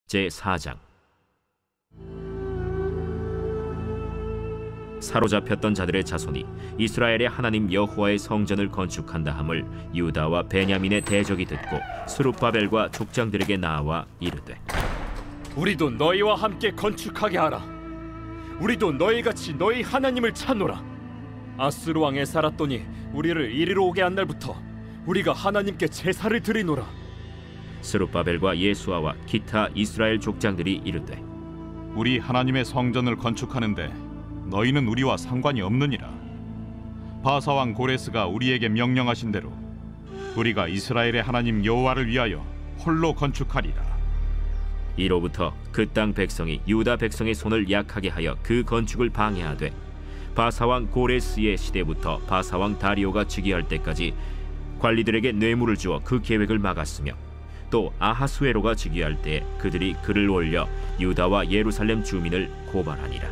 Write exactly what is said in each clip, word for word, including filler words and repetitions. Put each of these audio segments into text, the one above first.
제사 장. 사로잡혔던 자들의 자손이 이스라엘의 하나님 여호와의 성전을 건축한다 함을 유다와 베냐민의 대적이 듣고 스룹바벨과 족장들에게 나와 이르되, 우리도 너희와 함께 건축하게 하라. 우리도 너희같이 너희 하나님을 찾노라. 아스루 왕에 살았더니 우리를 이리로 오게 한 날부터 우리가 하나님께 제사를 드리노라. 스룹바벨과 예수아와 기타 이스라엘 족장들이 이르되, 우리 하나님의 성전을 건축하는데 너희는 우리와 상관이 없느니라. 바사왕 고레스가 우리에게 명령하신 대로 우리가 이스라엘의 하나님 여호와를 위하여 홀로 건축하리라. 이로부터 그 땅 백성이 유다 백성의 손을 약하게 하여 그 건축을 방해하되, 바사왕 고레스의 시대부터 바사왕 다리오가 즉위할 때까지 관리들에게 뇌물을 주어 그 계획을 막았으며, 또 아하수에로가 즉위할 때 그들이 글을 올려 유다와 예루살렘 주민을 고발하니라.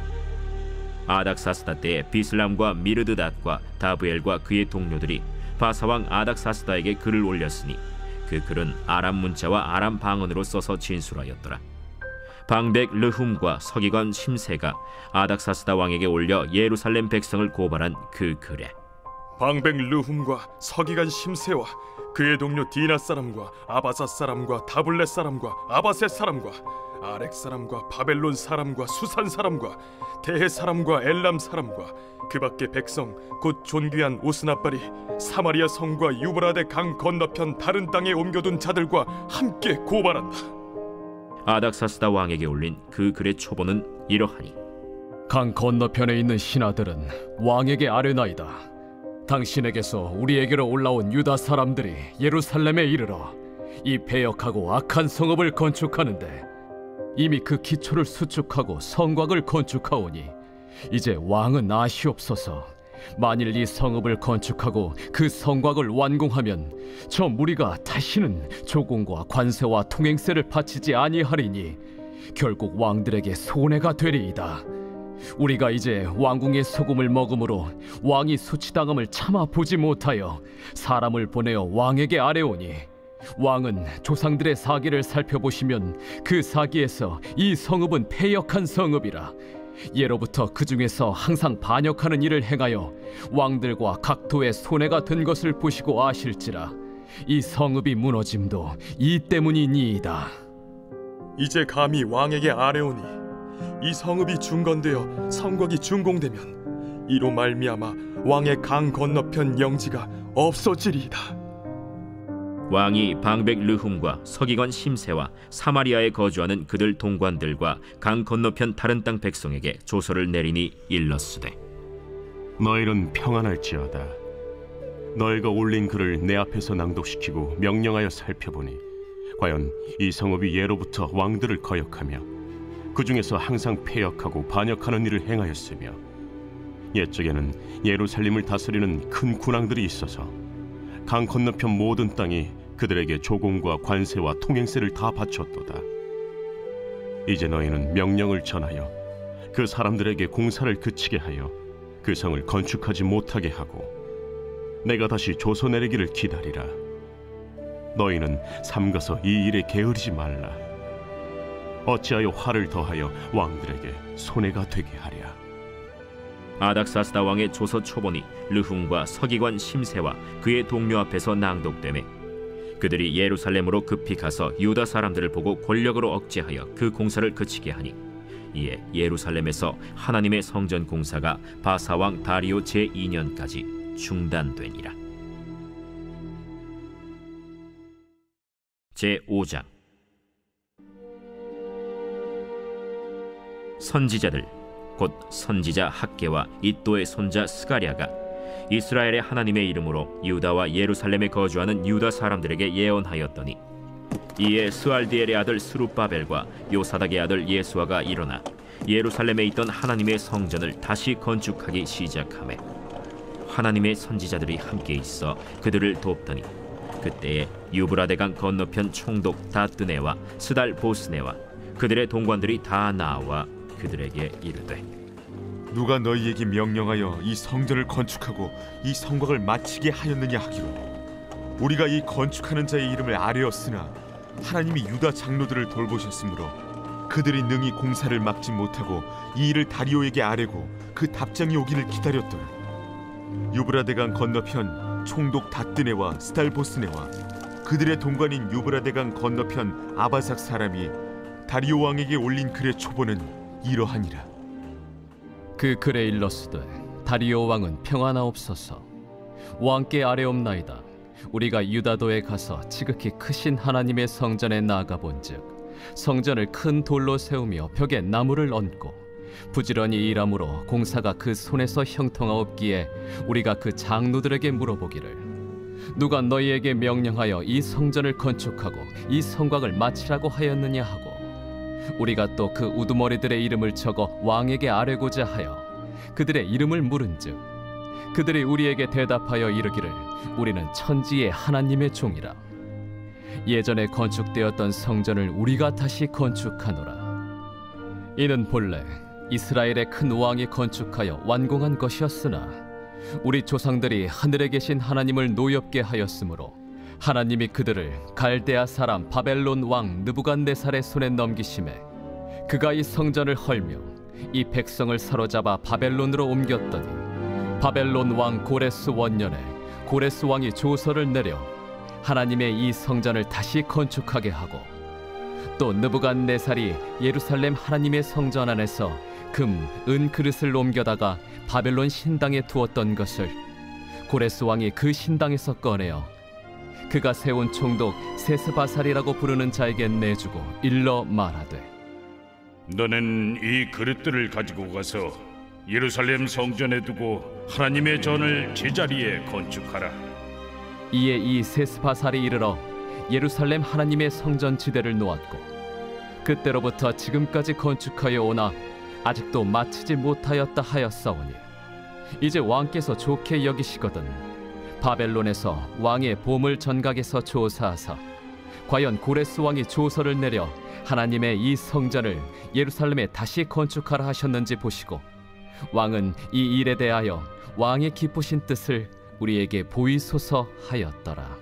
아닥사스다 때에 비슬람과 미르드닷과 다브엘과 그의 동료들이 바사왕 아닥사스다에게 글을 올렸으니 그 글은 아람 문자와 아람 방언으로 써서 진술하였더라. 방백 르훔과 서기관 심세가 아닥사스다 왕에게 올려 예루살렘 백성을 고발한 그 글에, 방백 르훔과 서기관 심세와 그의 동료 디나 사람과 아바사 사람과 다블렛 사람과 아바셋 사람과 아렉 사람과 바벨론 사람과 수산 사람과 대해 사람과 엘람 사람과 그 밖의 백성 곧 존귀한 오스나발이 사마리아 성과 유브라데 강 건너편 다른 땅에 옮겨둔 자들과 함께 고발한다. 아닥사스다 왕에게 올린 그 글의 초본은 이러하니, 강 건너편에 있는 신하들은 왕에게 아뢰나이다. 당신에게서 우리에게로 올라온 유다 사람들이 예루살렘에 이르러 이 패역하고 악한 성읍을 건축하는데 이미 그 기초를 수축하고 성곽을 건축하오니 이제 왕은 아시옵소서. 만일 이 성읍을 건축하고 그 성곽을 완공하면 저 무리가 다시는 조공과 관세와 통행세를 바치지 아니하리니 결국 왕들에게 손해가 되리이다. 우리가 이제 왕궁의 소금을 먹음으로 왕이 수치당함을 참아 보지 못하여 사람을 보내어 왕에게 아뢰오니, 왕은 조상들의 사기를 살펴보시면 그 사기에서 이 성읍은 패역한 성읍이라. 예로부터 그 중에서 항상 반역하는 일을 행하여 왕들과 각도에 손해가 된 것을 보시고 아실지라. 이 성읍이 무너짐도 이 때문이니이다. 이제 감히 왕에게 아뢰오니 이 성읍이 중건되어 성곽이 준공되면 이로 말미암아 왕의 강 건너편 영지가 없어지리이다. 왕이 방백 르훔과 서기관 심세와 사마리아에 거주하는 그들 동관들과 강 건너편 다른 땅 백성에게 조서를 내리니 일렀으되, 너희는 평안할지어다. 너희가 올린 글을 내 앞에서 낭독시키고 명령하여 살펴보니 과연 이 성읍이 예로부터 왕들을 거역하며 그 중에서 항상 패역하고 반역하는 일을 행하였으며, 옛적에는 예루살렘을 다스리는 큰 군왕들이 있어서 강 건너편 모든 땅이 그들에게 조공과 관세와 통행세를 다 바쳤도다. 이제 너희는 명령을 전하여 그 사람들에게 공사를 그치게 하여 그 성을 건축하지 못하게 하고 내가 다시 조서 내리기를 기다리라. 너희는 삼가서 이 일에 게으르지 말라. 어찌하여 화를 더하여 왕들에게 손해가 되게 하랴. 아닥사스다 왕의 조서 초본이 르훔과 서기관 심세와 그의 동료 앞에서 낭독되매, 그들이 예루살렘으로 급히 가서 유다 사람들을 보고 권력으로 억제하여 그 공사를 그치게 하니, 이에 예루살렘에서 하나님의 성전 공사가 바사왕 다리오 제이 년까지 중단되니라. 제오 장. 선지자들 곧 선지자 학개와 이또의 손자 스가랴가 이스라엘의 하나님의 이름으로 유다와 예루살렘에 거주하는 유다 사람들에게 예언하였더니, 이에 스알디엘의 아들 스룹바벨과 요사닥의 아들 예수아가 일어나 예루살렘에 있던 하나님의 성전을 다시 건축하기 시작하매, 하나님의 선지자들이 함께 있어 그들을 돕더니, 그때에 유브라데강 건너편 총독 다뜨네와 스달 보스네와 그들의 동관들이 다 나와 그들에게 이르되, 누가 너희에게 명령하여 이 성전을 건축하고 이 성곽을 마치게 하였느냐 하기로 우리가 이 건축하는 자의 이름을 아뢰었으나 하나님이 유다 장로들을 돌보셨으므로 그들이 능히 공사를 막지 못하고 이 일을 다리오에게 아뢰고 그 답장이 오기를 기다렸더라. 유브라데강 건너편 총독 다뜨네와 스달보스네와 그들의 동관인 유브라데강 건너편 아바삭 사람이 다리오 왕에게 올린 글의 초본은 이러하니라. 그 글에 일렀으되 다리오 왕은 평안하옵소서. 왕께 아뢰옵나이다. 우리가 유다도에 가서 지극히 크신 하나님의 성전에 나아가 본즉 성전을 큰 돌로 세우며 벽에 나무를 얹고 부지런히 일함으로 공사가 그 손에서 형통하옵기에 우리가 그 장로들에게 물어보기를 누가 너희에게 명령하여 이 성전을 건축하고 이 성곽을 마치라고 하였느냐 하고 우리가 또 그 우두머리들의 이름을 적어 왕에게 아뢰고자 하여 그들의 이름을 물은즉 그들이 우리에게 대답하여 이르기를 우리는 천지의 하나님의 종이라. 예전에 건축되었던 성전을 우리가 다시 건축하노라. 이는 본래 이스라엘의 큰 왕이 건축하여 완공한 것이었으나 우리 조상들이 하늘에 계신 하나님을 노엽게 하였으므로 하나님이 그들을 갈대아 사람 바벨론 왕 느부갓네살의 손에 넘기심에 그가 이 성전을 헐며 이 백성을 사로잡아 바벨론으로 옮겼더니 바벨론 왕 고레스 원년에 고레스 왕이 조서를 내려 하나님의 이 성전을 다시 건축하게 하고 또 느부갓네살이 예루살렘 하나님의 성전 안에서 금, 은 그릇을 옮겨다가 바벨론 신당에 두었던 것을 고레스 왕이 그 신당에서 꺼내어 그가 세운 총독 세스바살이라고 부르는 자에게 내주고 일러 말하되 너는 이 그릇들을 가지고 가서 예루살렘 성전에 두고 하나님의 전을 제자리에 건축하라. 이에 이 세스바살이 이르러 예루살렘 하나님의 성전 지대를 놓았고 그때로부터 지금까지 건축하여 오나 아직도 마치지 못하였다 하였사오니 이제 왕께서 좋게 여기시거든 바벨론에서 왕의 보물 전각에서 조사하사 과연 고레스 왕이 조서를 내려 하나님의 이 성전을 예루살렘에 다시 건축하라 하셨는지 보시고 왕은 이 일에 대하여 왕의 기쁘신 뜻을 우리에게 보이소서 하였더라.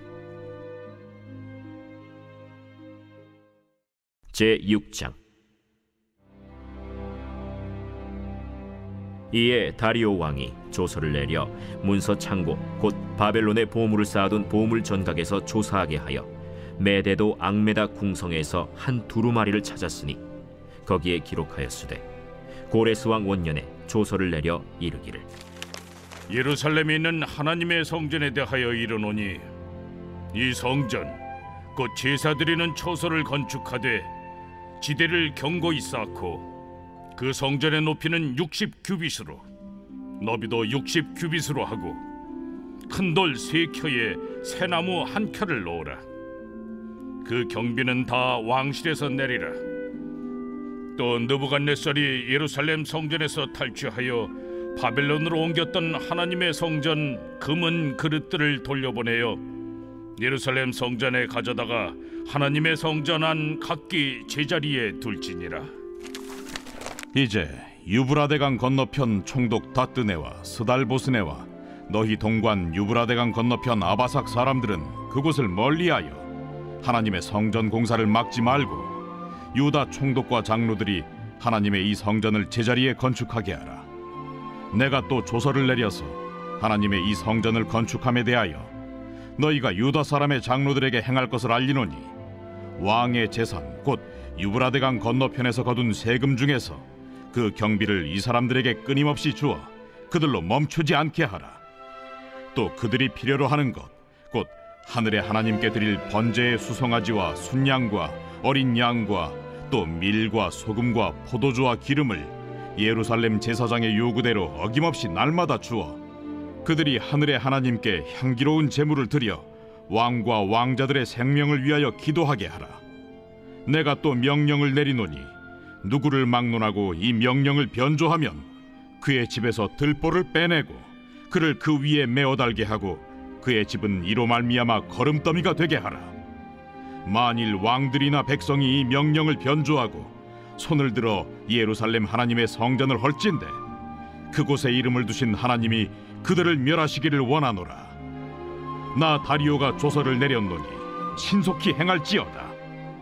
제육 장. 이에 다리오 왕이 조서를 내려 문서 창고 곧 바벨론의 보물을 쌓아둔 보물 전각에서 조사하게 하여 메데도 앙메다 궁성에서 한 두루마리를 찾았으니 거기에 기록하였으되 고레스 왕 원년에 조서를 내려 이르기를 예루살렘에 있는 하나님의 성전에 대하여 이르노니 이 성전 곧 제사드리는 처소를 건축하되 지대를 견고히 쌓고 그 성전의 높이는 육십 규빗으로 너비도 육십 규빗으로 하고 큰 돌 세 켜에 새나무 한 켜를 놓으라. 그 경비는 다 왕실에서 내리라. 또 느부갓네살이 예루살렘 성전에서 탈취하여 바벨론으로 옮겼던 하나님의 성전 금은 그릇들을 돌려보내어 예루살렘 성전에 가져다가 하나님의 성전 안 각기 제자리에 둘지니라. 이제 유브라데강 건너편 총독 다뜨네와 스달보스네와 너희 동관 유브라데강 건너편 아바삭 사람들은 그곳을 멀리하여 하나님의 성전 공사를 막지 말고 유다 총독과 장로들이 하나님의 이 성전을 제자리에 건축하게 하라. 내가 또 조서를 내려서 하나님의 이 성전을 건축함에 대하여 너희가 유다 사람의 장로들에게 행할 것을 알리노니 왕의 재산 곧 유브라데강 건너편에서 거둔 세금 중에서 그 경비를 이 사람들에게 끊임없이 주어 그들로 멈추지 않게 하라. 또 그들이 필요로 하는 것 곧 하늘의 하나님께 드릴 번제의 수송아지와 순양과 어린 양과 또 밀과 소금과 포도주와 기름을 예루살렘 제사장의 요구대로 어김없이 날마다 주어 그들이 하늘의 하나님께 향기로운 제물을 드려 왕과 왕자들의 생명을 위하여 기도하게 하라. 내가 또 명령을 내리노니 누구를 막론하고 이 명령을 변조하면 그의 집에서 들보를 빼내고 그를 그 위에 메어 달게 하고 그의 집은 이로 말미암아 거름더미가 되게 하라. 만일 왕들이나 백성이 이 명령을 변조하고 손을 들어 예루살렘 하나님의 성전을 헐진대 그곳에 이름을 두신 하나님이 그들을 멸하시기를 원하노라. 나 다리오가 조서를 내렸노니 신속히 행할지어다.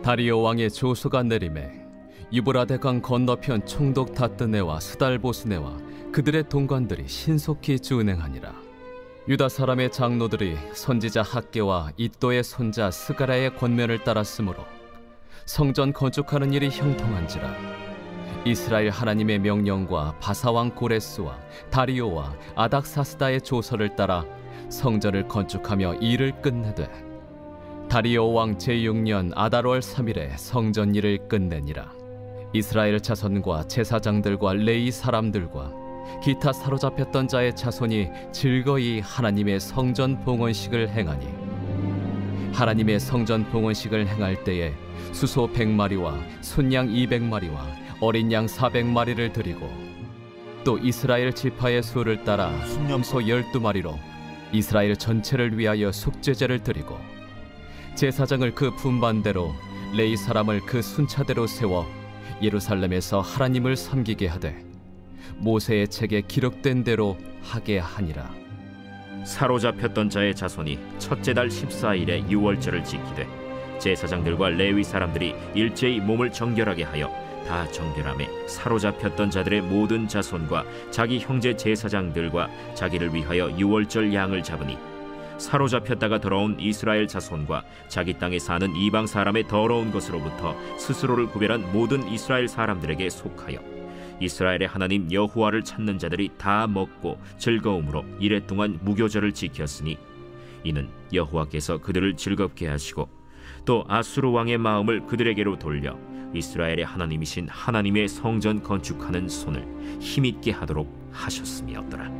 다리오 왕의 조서가 내림에 유브라데 강 건너편 총독 다뜨네와 스달보스네와 그들의 동관들이 신속히 준행하니라. 유다 사람의 장로들이 선지자 학개와 이도의 손자 스가랴의 권면을 따랐으므로 성전 건축하는 일이 형통한지라. 이스라엘 하나님의 명령과 바사왕 고레스와 다리오와 아닥사스다의 조서를 따라 성전을 건축하며 일을 끝내되 다리오 왕 제육 년 아달월 삼 일에 성전 일을 끝내니라. 이스라엘 자손과 제사장들과 레위 사람들과 기타 사로잡혔던 자의 자손이 즐거이 하나님의 성전 봉헌식을 행하니 하나님의 성전 봉헌식을 행할 때에 수소 백 마리와 순양 이백 마리와 어린 양 사백 마리를 드리고 또 이스라엘 지파의 수를 따라 순염소 열두 마리로 이스라엘 전체를 위하여 속죄제를 드리고 제사장을 그 분반대로 레위 사람을 그 순차대로 세워 예루살렘에서 하나님을 섬기게 하되 모세의 책에 기록된 대로 하게 하니라. 사로잡혔던 자의 자손이 첫째 달 십사 일에 유월절을 지키되 제사장들과 레위 사람들이 일제히 몸을 정결하게 하여 다 정결함에 사로잡혔던 자들의 모든 자손과 자기 형제 제사장들과 자기를 위하여 유월절 양을 잡으니 사로잡혔다가 돌아온 이스라엘 자손과 자기 땅에 사는 이방 사람의 더러운 것으로부터 스스로를 구별한 모든 이스라엘 사람들에게 속하여 이스라엘의 하나님 여호와를 찾는 자들이 다 먹고 즐거움으로 이레 동안 무교절을 지켰으니 이는 여호와께서 그들을 즐겁게 하시고 또 아수르 왕의 마음을 그들에게로 돌려 이스라엘의 하나님이신 하나님의 성전 건축하는 손을 힘있게 하도록 하셨음이었더라.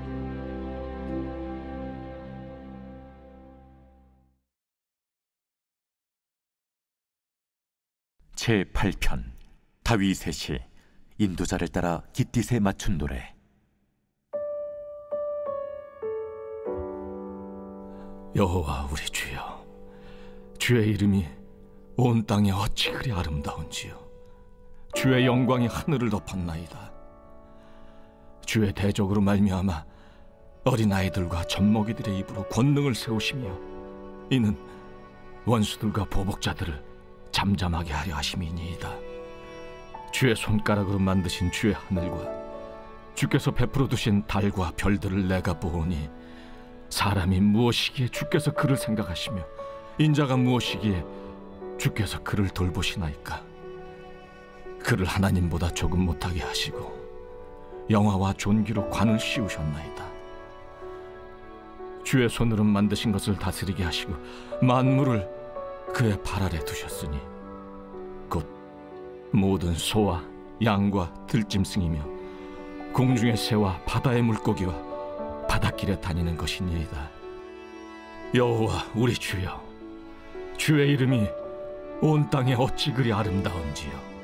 제팔 편 다윗의 시 인도자를 따라 깃딧에 맞춘 노래. 여호와 우리 주여, 주의 이름이 온 땅에 어찌 그리 아름다운지요. 주의 영광이 하늘을 덮었나이다. 주의 대적으로 말미암아 어린아이들과 젖먹이들의 입으로 권능을 세우시며 이는 원수들과 보복자들을 잠잠하게 하려 하심이니이다. 주의 손가락으로 만드신 주의 하늘과 주께서 베풀어 두신 달과 별들을 내가 보오니 사람이 무엇이기에 주께서 그를 생각하시며 인자가 무엇이기에 주께서 그를 돌보시나이까. 그를 하나님보다 조금 못하게 하시고 영화와 존귀로 관을 씌우셨나이다. 주의 손으로 만드신 것을 다스리게 하시고 만물을 그의 발 아래 두셨으니 곧 모든 소와 양과 들짐승이며 공중의 새와 바다의 물고기와 바닷길에 다니는 것이니이다. 여호와 우리 주여, 주의 이름이 온 땅에 어찌 그리 아름다운지요.